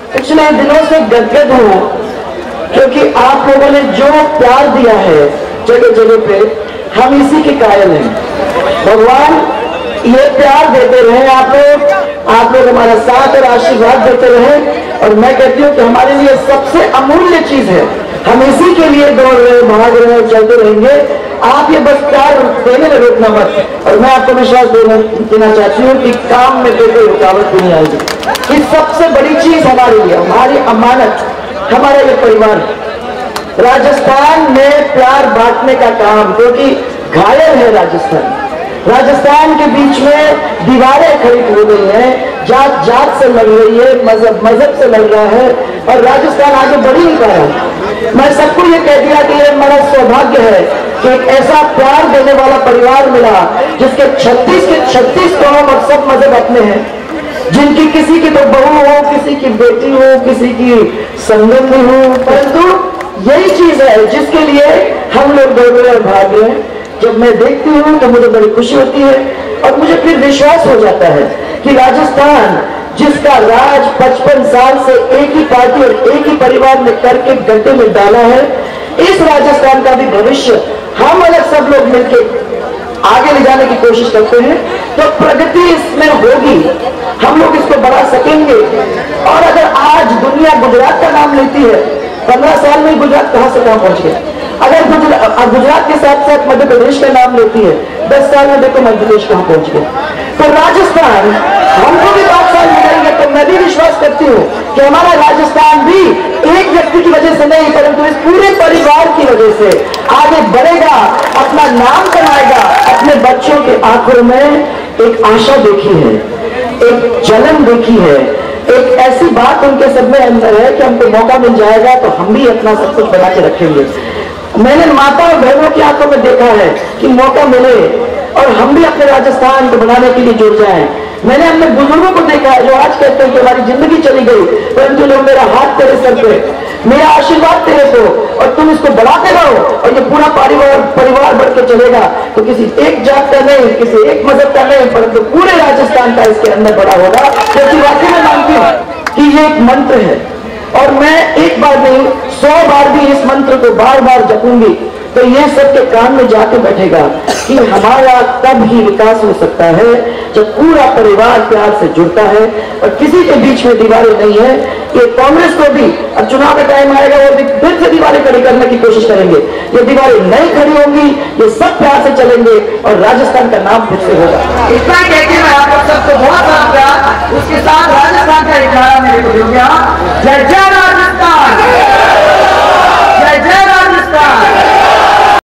पिछले दिनों से गदगद हूं क्योंकि आप लोगों ने जो प्यार दिया है जगह जगह पे, हम इसी के कायल हैं। भगवान ये प्यार देते रहे, आप लोग हमारा साथ और आशीर्वाद देते रहे। और मैं कहती हूँ कि हमारे लिए सबसे अमूल्य चीज है, हम इसी के लिए दौड़ रहे, भाग रहे, चलते रहेंगे। आप ये बस प्यार देने में रोकना मत। और मैं आपको विश्वास देना चाहती हूँ कि काम में कोई रुकावट भी नहीं आएगी। ये सबसे बड़ी चीज हमारे लिए, हमारी अमानत, हमारा ये परिवार। राजस्थान में प्यार बांटने का काम, क्योंकि घायल है राजस्थान के बीच में दीवारें खड़ी हो गई हैं, जात जात से लड़ रही है, मजहब से लड़ रहा है, और राजस्थान आगे बढ़ ही नहीं पा रहा। मैं सबको ये कह दिया कि ये मेरा सौभाग्य है कि एक ऐसा प्यार देने वाला परिवार मिला जिसके 36 के 36 कौम और सब मजहब अपने हैं, जिनकी किसी की तो बहू हो, किसी की बेटी हो, किसी की संगम हो, परंतु यही चीज है जिसके लिए हम लोग दौड़ रहे और भाग रहे हैं। जब मैं देखती हूँ तो मुझे बड़ी खुशी होती है और मुझे फिर विश्वास हो जाता है कि राजस्थान, जिसका राज 55 साल से एक ही पार्टी और एक ही परिवार ने करके गड्ढे में डाला है, इस राजस्थान का भी भविष्य हम अलग सब लोग मिलकर आगे ले जाने की कोशिश करते हैं तो प्रगति इसमें होगी, हम लोग इसको बढ़ा सकेंगे। और अगर आज दुनिया गुजरात का नाम लेती है, 15 साल में गुजरात कहां से कहां पहुंच गया। अगर गुजरात के साथ साथ मध्य प्रदेश का नाम लेती है, 10 साल में देखो मध्य प्रदेश कहां पहुंच गया। तो राजस्थान, हमको भी 5 साल मिलेंगे, तो मैं भी विश्वास करती हूँ कि हमारा राजस्थान भी एक व्यक्ति की वजह से नहीं, परंतु इस पूरे परिवार की वजह से आगे बढ़ेगा, अपना नाम कमाएगा। अपने बच्चों के आंखों में एक आशा देखी है, एक जलन देखी है, एक ऐसी बात उनके सब में अंदर है कि हमको मौका मिल जाएगा तो हम भी अपना सब कुछ बना के रखेंगे। मैंने माता और बहनों की आंखों में देखा है कि मौका मिले और हम भी अपने राजस्थान को बनाने के लिए जुड़ जाएं। मैंने अपने बुजुर्गों को देखा है जो आज कहते हैं कि हमारी जिंदगी चली गई, परंतु लोग मेरा हाथ तेरे सर पे, मेरा आशीर्वाद तेरे को, और तुम इसको बढ़ाते रहो और ये पूरा परिवार बढ़ के चलेगा। तो किसी एक जात का नहीं, किसी एक मजहब का नहीं, परंतु पूरे राजस्थान का इसके अंदर बड़ा होगा। क्योंकि वाकई में मानती हूँ कि ये एक मंत्र है और मैं एक बार नहीं 100 बार भी इस मंत्र को बार बार जपूंगी तो ये सबके कान में जाके बैठेगा कि हमारा तब ही विकास हो सकता है जब पूरा परिवार प्यार से जुड़ता है और किसी के बीच में दीवारें नहीं है। ये कांग्रेस को भी अब चुनाव का टाइम आएगा, वो भी फिर से दीवारें खड़ी करने की कोशिश करेंगे। ये दीवारें नहीं खड़ी होंगी, ये सब प्यार से चलेंगे और राजस्थान का नाम फिर से होगा। इतना कहते हैं आप सबको बहुत प्यार, उसके साथ राजस्थान का एक नारा मेरे को हो गया, जय जय